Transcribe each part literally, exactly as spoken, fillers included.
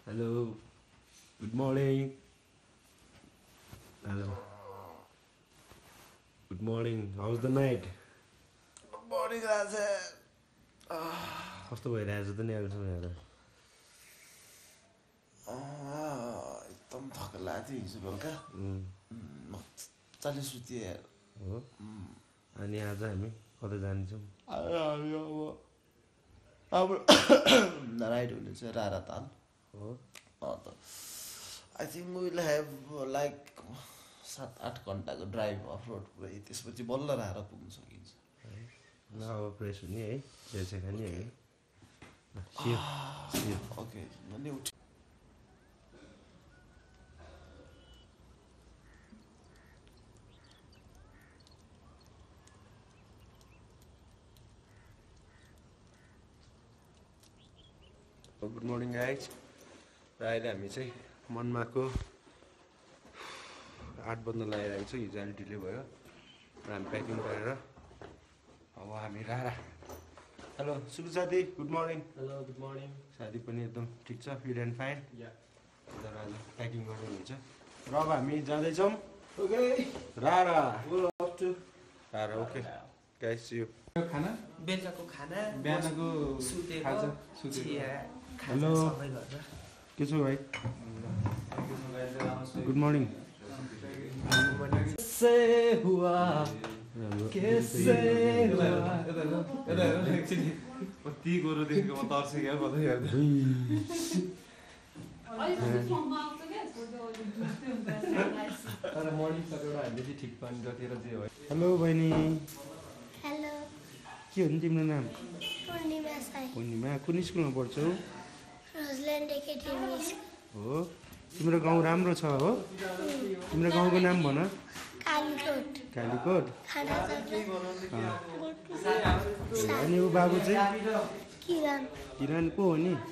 Hello. Good morning. Hello. Good morning. How's the night? Good morning, Raja. कस्तो भइरहेछ त नि अहिलेसम्म हेर एकदम थक लाग्थ्यो हिजो बेलुका मजाले सुतेँ यार हो अनि आज हामी कतै जान्छौँ हामी अब अब राइड हुनेछ रारा ताल हो अन्त I think will have like सात आठ घन्टाको ड्राइभ अफ रोड पुरै त्यसपछि बल्ल रारा पुग्न सकिन्छ ल अब फ्रेस हुने है चिया खाने है ओके मैले उठ गुड मर्निङ गाइज र अहिले हामी चाहिँ मनमा को आठ बज्न लागिरहेको छ हिजो अलि ढिलो भयो र हामी प्याकिङ गरेर अब हामी रारा हेलो सुरु साथी good morning hello good morning साथी पनि एकदम ठिक छ फिट एन्ड फाइन तर आज प्याकिङ गर्नु हुन्छ र अब हामी जाँदैछौँ ओके रारा गोल अप टु रारा ओके गाइस यु खाना बेलुकाको खाना बिहानको सुतेको खाजा सुतेको चिया खाजा हेलो सबै गरेर के छ भाइ गुड मर्निङ से हुआ कैसे हुआ ती गोरु देखेको म तर्से क्या कतै हेर्दा तर मर्निङ सकेर हामीले चाहिँ ठिक पानी जतिएर जे हो हेलो बहिनी हेलो के हो नि तिम्रो नाम पूर्णिमा साई पूर्णिमा कुन स्कुलमा पढ्छौ रोजल्यान्ड एकाडेमी हो तिम्रो गाउँ राम्रो छ हो तिम्रो गाउँको नाम भन कालीकोट कालीकोट खाना अनि ऊ बाबु चाहिँ किरण किरण को हो नि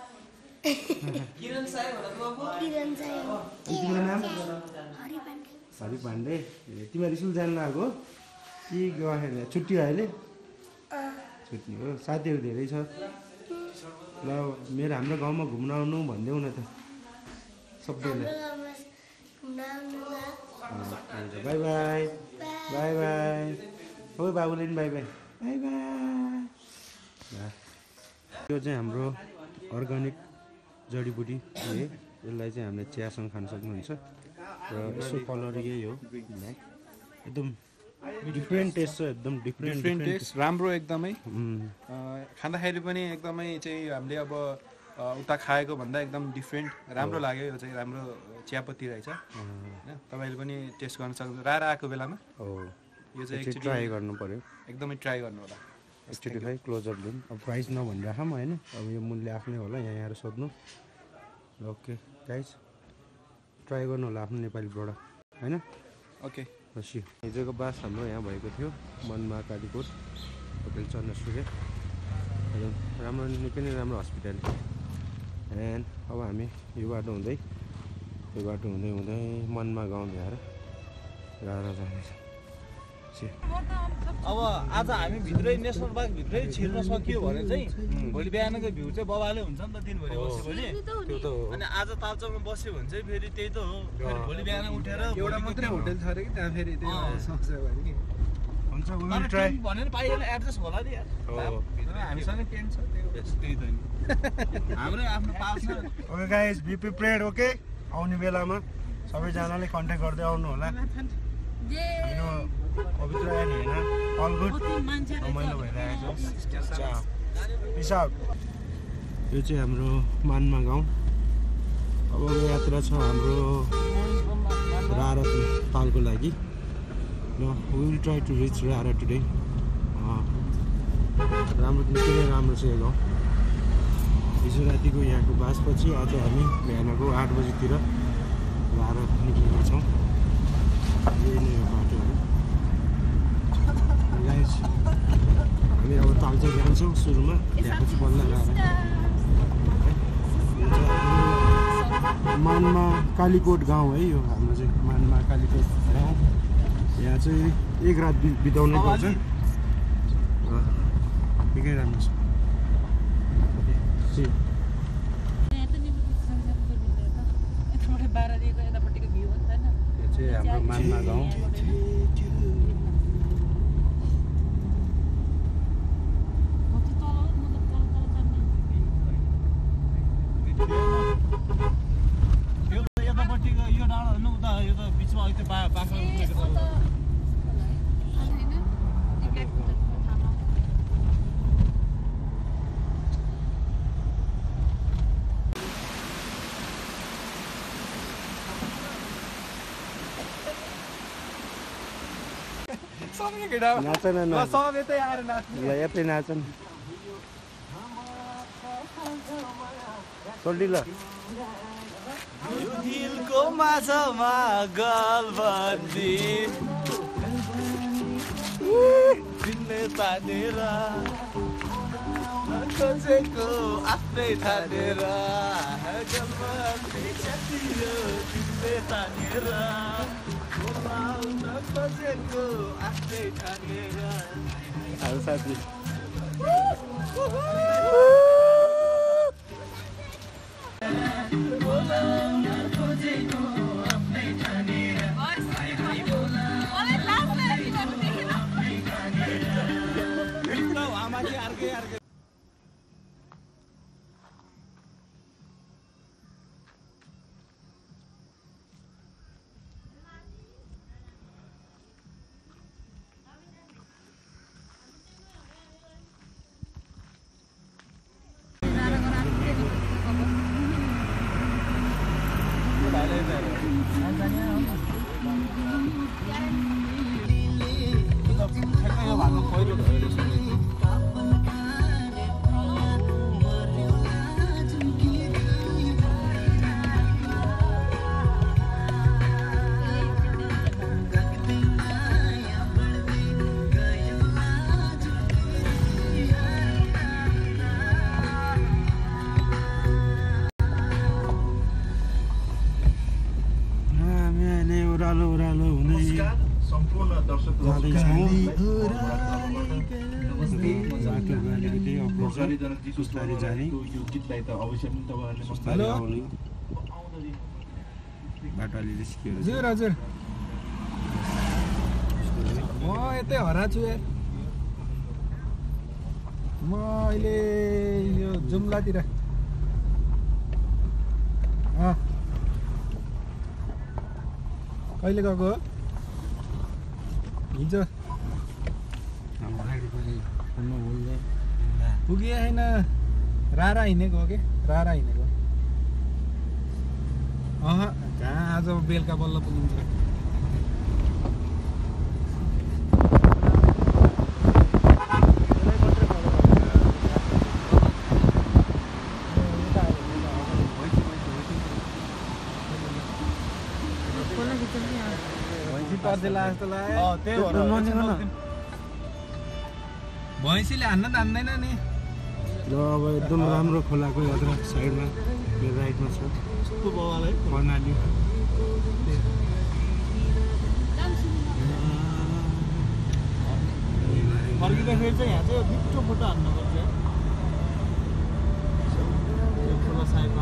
किरण साई भनेर बाबु किरण साई अनि तिम्रो नाम हरि पाण्डे हरि पाण्डे ए तिमीहरू स्कुल जानु लाग्यो कि गएन छुट्टी हो अहिले छुट्टी हो साथीहरू धेरै छ ल मेरो हाम्रो गाउँमा घुम्न आउनु भन्देऊ न त सबैलाई हाम्रो गाउँमा घुम्न आउनु बाई बाई बाई बाई हो बाबुले पनि बाई बाई बाई बाई यो चाहिँ हाम्रो अर्ग्यानिक जडीबुटी हो यसलाई चाहिँ हामीले चियासँग खान सक्नुहुन्छ र यसो कलर यही हो एकदम डिफ्रेन्ट टेस्ट छ एकदम डिफ्रेन्ट डिफ्रेन्ट टेस्ट राम्रो एकदमै खाँदाखेरि पनि एकदमै चाहिँ हामीले अब उता खाएको भन्दा एकदम डिफ्रेन्ट राम्रो लाग्यो यो चाहिँ राम्रो चियापत्ती रहेछ होइन तपाईँले पनि टेस्ट गर्न सक्नुहुन्छ रारा आएको बेलामा हो यो चाहिँ एकचोटि ट्राई गर्नु पऱ्यो एकदमै ट्राई गर्नु होला एकचोटि खै क्लोजअप लिउँ अब प्राइस नभनिराखौँ होइन अब यो मूल्य आफ्नै होला यहाँ आएर सोध्नु ओके गाइस ट्राई गर्नु होला आफ्नो नेपाली प्रोडक्ट होइन ओके हसी हिजोको बास हाम्रो यहाँ भएको थियो मनमा कालीकोट होटल चन्द्र सूर्य एकदम राम्रो निकै नै राम्रो हस्पिटल एन्ड अब हामी यो बाटो हुँदै यो बाटो हुँदै हुँदै मनमा गाउँ भ्याएर रारा जाँदैछ अब आज हामी भित्रै नेसनल पार्क भित्रै छिर्न सकियो भने चाहिँ भोलि बिहानको भ्यू चाहिँ बबाले हुन्छ नि त दिनभरि बस्यो भने त्यो त हो अनि आज तालचौरमा बस्यो भने चाहिँ फेरि त्यही त हो फेरि भोलि बिहान उठेर एउटा मात्रै होटल छ अरे कि त्यहाँ फेरि त्यो समस्या भयो कि हुन्छ तर ट्राई टेन्ट भनेर पाइएन एडजस्ट होला नि यार हामीसँग टेन्ट छ त्यो त्यही त नि हाम्रो आफ्नो पाल छ okay guys be prepared okay आउने बेलामा सबैजनाले कन्ट्याक्ट गर्दै आउनु होला यो पवित्र एन्ड होइन अल गुड रमाइलो भइरहेको छ पिस आउट यो चाहिँ हाम्रो मानमा गाउँ अबको यात्रा छ हाम्रो रारा तालको लागि र we will try to reach Rara today राम्रो निकै नै राम्रो छ यो गाउँ हिजो रातिको यहाँको बासपछि आज हामी बिहानको आठ बजीतिर रारा निक्लेका छौँ यही नै हो बाटोहरू गाइस हामी अब तालचौर जान्छौँ सुरुमा त्यहाँपछि बल्ल रारा मानमा कालीकोट गाउँ है यो हाम्रो चाहिँ मानमा कालीकोट गाउँ यहाँ चाहिँ एक रात बि बिताउनु पर्छ निकै राम्रो छ यो चाहिँ हाम्रो मानमा गाउँ यो त यतापट्टिको यो डाँडा होइन उता यो त बिचमा अहिले पा पाखा उठेको छ सबै केटा नाच न ल सबै त आएर नाच्नु ल यतै नाच न सोल्टी ल यो दिलको माझमा गलबन्दी तिमीले तानेर खोजेको आफ्नै ठानेर गलबन्दी च्यातियो तिमीले तानेर बोलाउन खोजेको आफ्नै ठानेर हाल साथी अर्कै अर्कै ओह्रालो ओह्रालो हुँदै सम्पूर्ण दर्शकहरू जाँदैछौँ बाटो अलिकति अप्रोच छ सुस्तारी जाने यो गीतलाई त अवश्य पनि तपाईँहरूले सुस्तारी आउने बाटो अलि रिस्की हजुर हजुर म यतै हरा छु यार म अहिले यो जुम्लातिर अँ कहिले गएको हो हिजो पुगे होइन रारा हिँडेको हो कि रारा हिँडेको अह कहाँ आज बेलुका बल्ल पुगिन्छ भैँसीले हान्न तान्दैन नि ल अब एकदम राम्रो खोलाको यात्रा साइडमा मेरो राइटमा छ कस्तो बाबालाई कर्णाली फर्किँदाखेरि चाहिँ यहाँ चाहिँ मिठो फोटो हान्नुपर्छ खोला साइडमा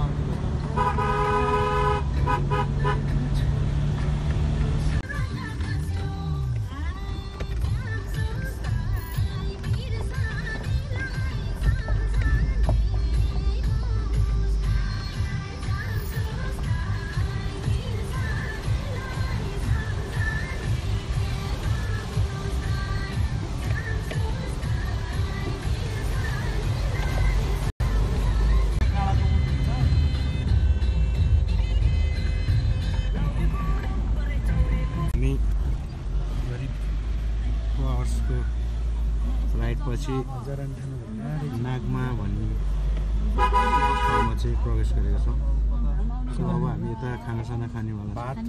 पछि नागमा भन्ने ठाउँमा चाहिँ प्रवेश गरेका छौँ सो अब हामी यता खानासाना खानेवाला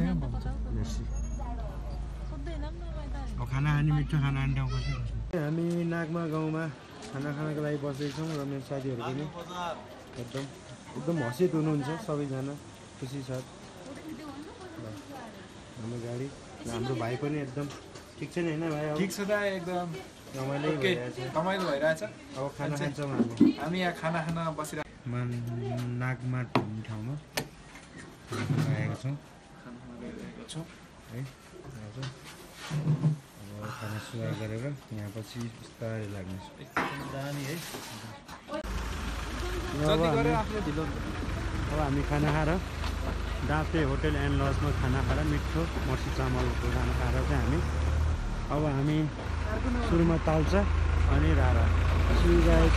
अब खाना खाने मिठो खाना खाने ठाउँ बस्नु हामी नागमा गाउँमा खाना खानको लागि बसेको छौँ र मेरो साथीहरू पनि एकदम एकदम हसित हुनुहुन्छ सबैजना खुसी साथ हाम्रो गाडी हाम्रो भाइ पनि एकदम ठिक छ नि होइन भाइ ठिक छ त एकदम रमाइलो भइरहेछ रमाइलो भइरहेछ अब खाना खान्छौँ हामी हामी यहाँ खाना खाना बसिरहेको मान नागमा भन्ने ठाउँमा आएको छौँ है अब खाना सुरु गरेर यहाँ पछि बिस्तारै लाग्नेछु जाने है अब हामी अब हामी खाना खाएर दाँते होटेल एन्ड लजमा खाना खाएर मिठो मर्सी चामलको खाना खाएर चाहिँ हामी अब हामी सुरुमा ताल्चा अनि रारा सुरु गाइस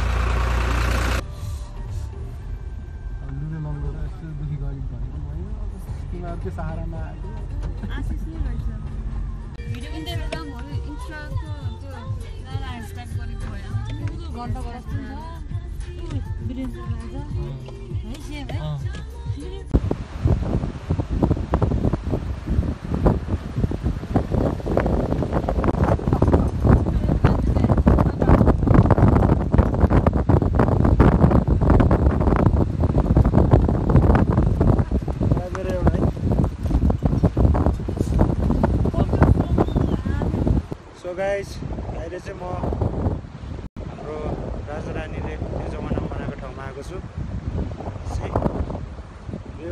लुने मङ्गो यस्तो दुखी गरिब भनेको भयो तिमीहरूको सहारामा आएको आशिष नै रहेछ भिडियो पनि त्यही बेला म इन्स्टाको त्यो रारा स्टार्ट गरेको भयो घन्टा घर जस्तो छ वीरेन्द्र राजा है सेम है गाइस अहिले चाहिँ म हाम्रो राजा रानीले त्यो जमानामा बनाएको ठाउँमा आएको छु यो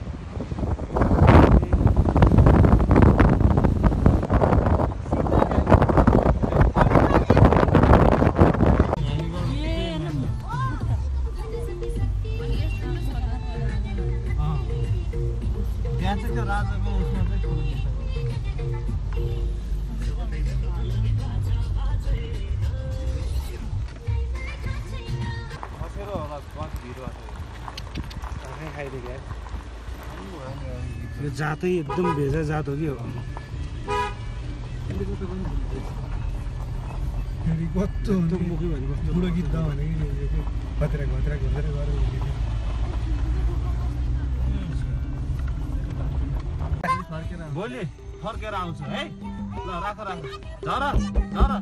त्यहाँ चाहिँ त्यो राजाको उसमा चाहिँ खाइदिएको यो जातै एकदम भेजा जात हो कि हो कस्तो मुखी भनेको बुढो गीत गा भनेको खतरा खतरा खतरा गरेर भोलि फर्केर आउँछु है ल राख राख झर झर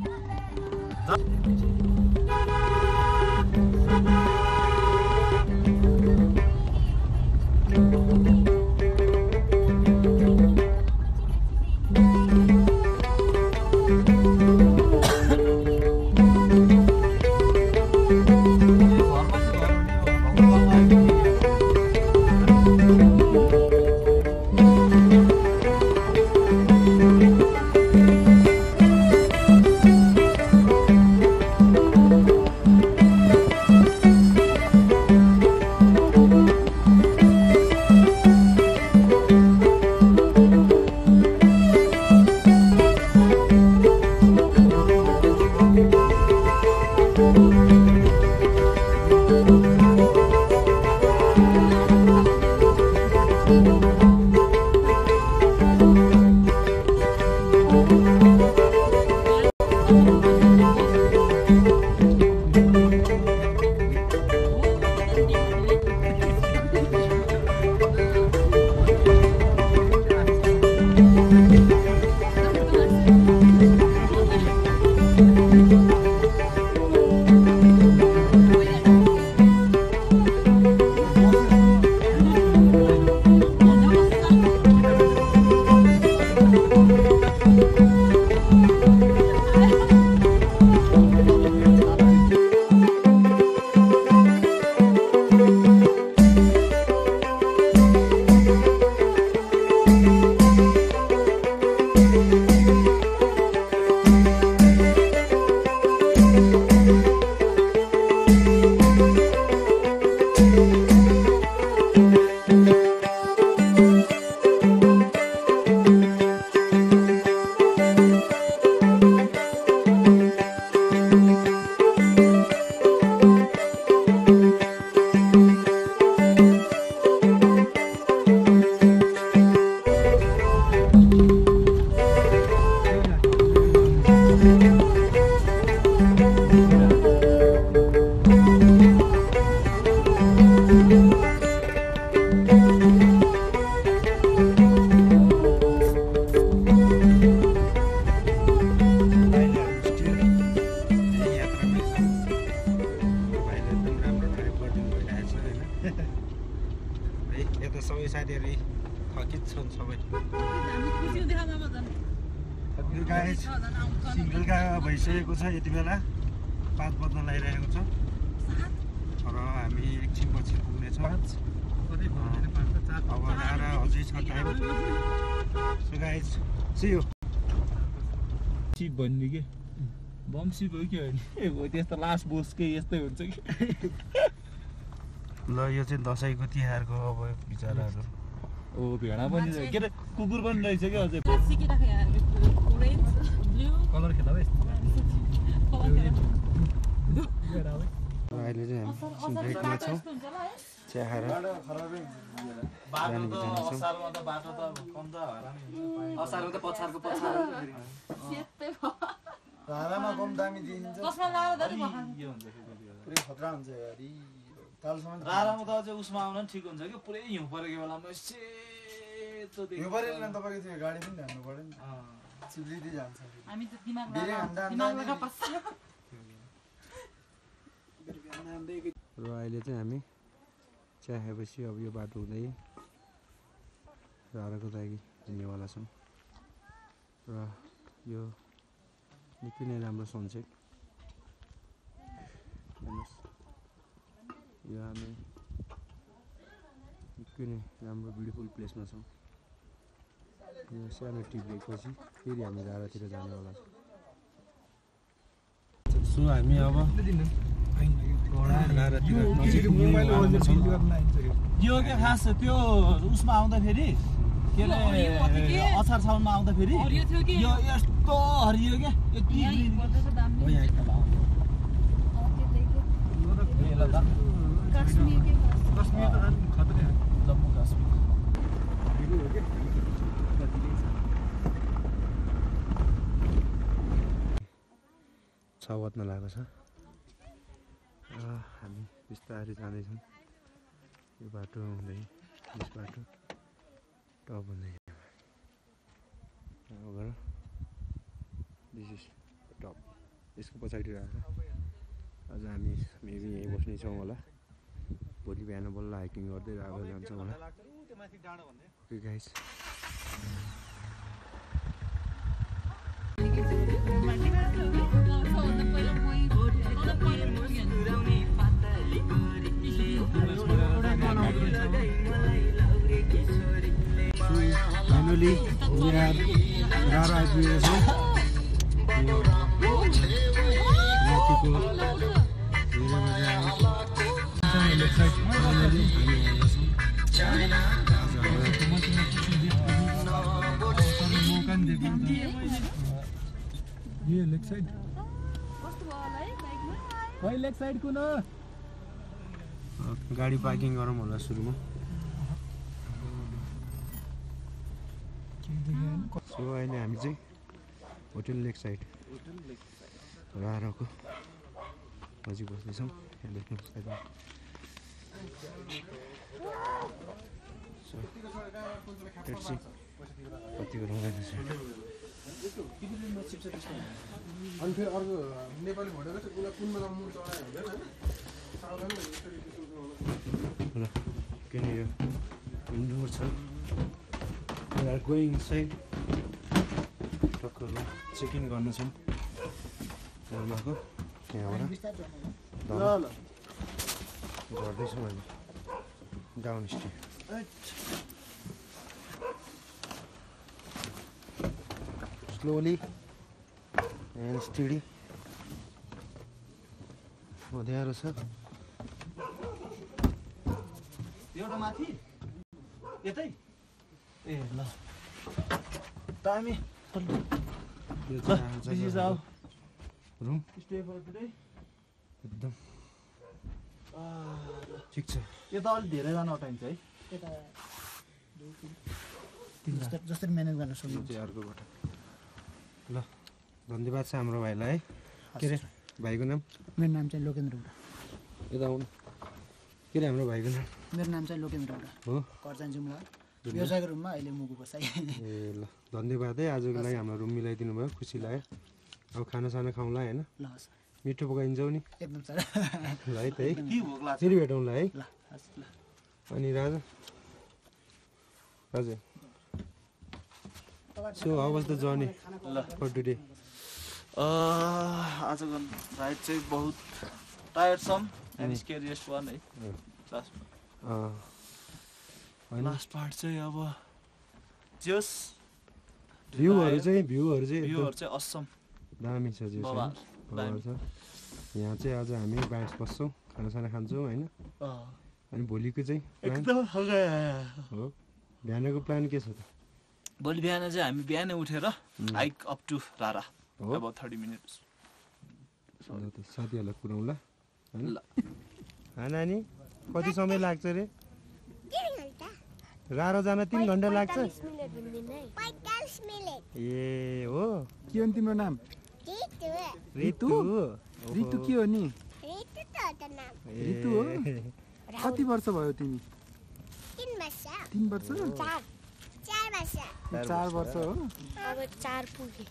सबै साथीहरू थकित छन् सबै गाइस बेलुका भइसकेको छ यति बेला पाँच बज्न लागिरहेको छ र हामी एकछिन पछि पुग्नेछौँ अब आएर अझै छ time so guys see you सिप भन्ने के बम सिप हो कि होइन हो त्यस्तो लास्ट बोस के यस्तै हुन्छ कि ल यो चाहिँ दसैँको तिहारको अब बिचराहरू ओ भेडा पनि के अरे कुकुर पनि रहेछ क्या अझै कलर खेला भाइ अहिले चाहिँ हामी ब्रेकमा छौँ चिया खाएर बाटो त असारमा त बाटो त कम त असारमा त पछाडको पछाड भाडामा कम दामी दिन्छ कसमा लाएर दाजु के हुन्छ पुरै खतरा हुन्छ यार तालसम्म रारामा त अझै उसमा आउन ठिक हुन्छ कि पुरै हिउँ परेको बेलामा सेतो यो परेन तपाईँको त्यो गाडी पनि हान्नु पर्यो नि चिप्लिँदै जान्छ हामी त दिमाग धेरै हान्दा दिमाग लगा पस्छ र अहिले चाहिँ हामी चिया खाएपछि अब यो बाटो हुँदै राराको लागि हिँड्नेवाला छौँ र यो निकै नै राम्रो सनसेट हेर्नुहोस् यो हामी निकै नै राम्रो ब्युटिफुल प्लेसमा छौँ यो सानो टी ब्रेकपछि फेरि हामी रारातिर जानेवाला छौँ सो हामी अब यो के खास त्यो उसमा आउँदाखेरि के अरे अछार साउनमा आउँदाखेरि हरियो थियो कि यो यस्तो हरियो क्या यति गर्दाको दाम हो यहाँ एकदम आउँछ काश्मीर के कश्मीर त झन् खतरै जम्मू काश्मीर छ बज्न लागेको छ हामी बिस्तारै जाँदैछौँ यो बाटो हुँदै यस बाटो टप हुँदै गएर दिस इज टप यसको पछाडि आएर अझ हामी मेबी यहीँ बस्ने छौँ होला भोलि बिहान बल्ल हाइकिङ गर्दै आएर जान्छौँ होला okay guys Finally, we are Rara आइपुगेको छौँ माथिको ये लेग साइड कस्तो भयो होला है बाइकमा खै लेग साइड कुन गाडी पार्किङ गरौँ होला सुरुमा सो अहिले हामी चाहिँ होटल लेक साइड राराको नजिक बस्दैछौँ यहाँ देख्नुहोस् यता सो ट्याक्सी कतिको रमाइलो छ अनि फेरि अर्को नेपाली भोटेको चाहिँ उसलाई कुन बेला मुड चढायो ल किन यो इन्डोर छ We are going inside. टक्करमा चेक इन गर्न छौँ घरमाको यहाँबाट ल ल गर्दैछौँ अहिले down stay slowly and steady अँध्यारो छ एउटा माथि यतै ए ल दामी यो ल चाहिँ this is our room stay for today एकदम ठिक छ यो त अलिक धेरैजना अटाइन्छ है जसरी म्यानेज गर्न सक्नु यो चाहिँ अर्कोबाट ल धन्यवाद छ हाम्रो भाइलाई है के अरे भाइको नाम मेरो नाम चाहिँ लोकेन्द्र उडा यता आउनु के अरे हाम्रो भाइको नाम मेरो नाम चाहिँ लोकेन्द्र उडा हो कर्जान जुम्ला व्यवसायको रुममा अहिले मुगु बसाइ ए ल धन्यवाद है आजको लागि हाम्रो रुम मिलाइदिनु भयो खुसी लाग्यो अब खानासाना खाउँला होइन ल हस् मिठो पकाइन्छौँ नि एकदम सर ल है त है के भोक लाग्छ फेरि भेटौँला है ल हस् ल अनि राजा हजुर so how was the journey for today आजको राइड चाहिँ बहुत tired some and scariest one है लास्टमा लास्ट पार्ट चाहिँ अब जस भ्यूहरू चाहिँ भ्यूहरू चाहिँ भ्यूहरू एकदम चाहिँ असम दामी छ जे बवाल, दामी। छ यहाँ चाहिँ आज हामी बाइस बस्छौँ खानासाना खान्छौँ होइन अनि भोलिको चाहिँ प्लान एकदम हो बिहानको प्लान के छ त भोलि बिहान चाहिँ हामी बिहानै उठेर हाइक अप टु रारा हो अब थर्टी मिनट्स ल त साथीहरूलाई पुऱ्याउँला होइन ल। नानी कति समय लाग्छ रे तिन घन्टा रारो जान तिन घन्टा लाग्छ पैँतालिस मिनट भन्दिनँ है पैँतालिस मिनट ए हो के हो नि तिम्रो नाम रितु रितु ऋतु के हो नि रितु त हो त नाम ऋतु हो कति वर्ष भयो तिमी तिन वर्ष तिन वर्ष चार चार वर्ष चार वर्ष हो अब चार पुगे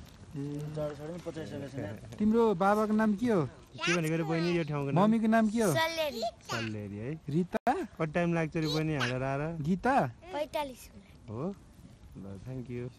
तिम्रो बाबाको नाम के हो के भनेको रे बहिनी यो ठाउँको नाम मम्मीको नाम के हो सल्लेरी सल्लेरी है रिता कति टाइम लाग्छ रे बहिनी हालेर आएर गीता पैँतालिस मिनट हो ल थ्याङ्क यू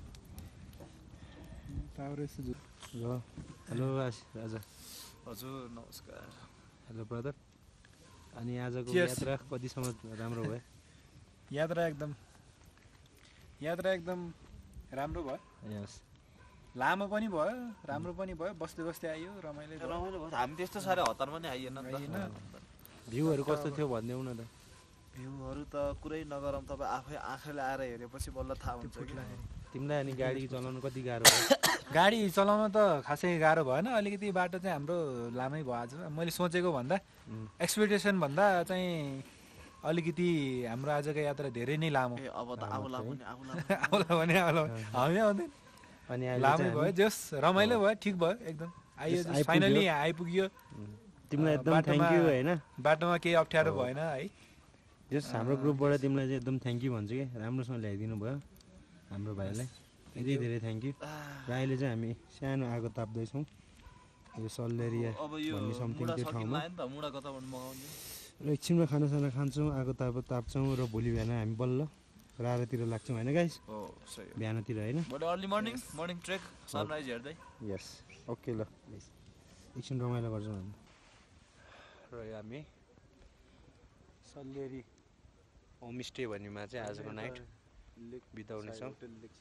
ल हेलो राजा हजुर नमस्कार हेलो ब्रदर अनि आजको Cheers. यात्रा कतिसम्म राम्रो भयो यात्रा एकदम यात्रा एकदम राम्रो भयो यस लामो पनि भयो राम्रो पनि भयो बस्दै बस्दै आइयो रमाइलो भयो। रमाइलो भयो हामी त्यस्तो साह्रै हतार पनि आइएन नि त भ्यूहरू कस्तो थियो भनिदेऊ न त भ्यूहरू त कुरै नगरौँ तपाईँ आफै आँखाले आएर हेरेपछि बल्ल थाहा हुन्छ कि तिमीलाई अनि गाडी चलाउनु कति गाह्रो भयो गाडी चलाउन त खासै गाह्रो भएन अलिकति बाटो चाहिँ हाम्रो लामै भयो आज मैले सोचेको भन्दा एक्सपेक्टेसन भन्दा चाहिँ अलिकति हाम्रो आजको यात्रा धेरै नै लामो ए अब त आउला पनि आउला आउला भने आउला भने हामी आउँदैन अनि अहिले लामै चाहिँ भयो जस रमाइलो भयो ठिक भयो एकदम आइयो जस आइपुग्यो। फाइनली आइपुग्यो हामी- तिमीलाई एकदम बाटोमा- थ्याङ्क यू होइन बाटोमा केही अप्ठ्यारो भएन है जस हाम्रो ग्रुपबाट तिमीलाई चाहिँ एकदम थ्याङ्क यू भन्छु कि राम्रोसँग ल्याइदिनु भयो हाम्रो भाइलाई धेरै धेरै थ्याङ्क यू र अहिले चाहिँ हामी सानो आगो ताप्दैछौँ यो सल्लेरिया अब यो भन्ने समथिङ मुडा त्यो सकिन ठाउँमा नि त मुडा कताबाट मगाउने र एकछिनमा खानासाना खान्छौँ आगो ताप ताप्छौँ र भोलि बिहान हामी बल्ल रारातिर लाग्छौँ होइन गाइस हो सही हो बिहानतिर होइन भोलि early morning morning trek sunrise हेर्दै यस ओके ल एकछिन रमाइलो गर्छौँ हामी र हामी सल्लेरी होमस्टे भन्नेमा चाहिँ आजको नाइट बिताउनेछौँ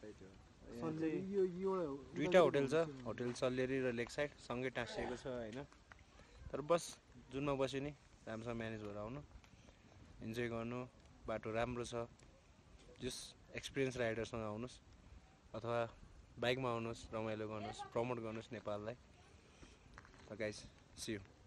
दुईवटा होटल छ होटल सल्लेरी र लेक साइड सँगै टाँसिएको छ होइन तर बस जुनमा बस्यो नि राम्रोसँग म्यानेज भएर आउनु इन्जोय गर्नु बाटो राम्रो छ जस एक्सपिरियन्स राइडरसँग आउनुहोस् अथवा बाइकमा आउनुहोस् रमाइलो गर्नुहोस् प्रमोट गर्नुहोस् नेपाललाई त गाइस सी यू